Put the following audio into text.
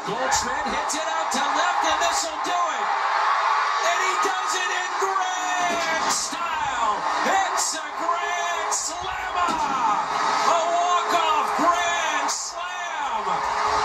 Goldschmidt hits it out to left, and this will do it. And he does it in grand style. It's a grand slammer. A walk-off grand slam.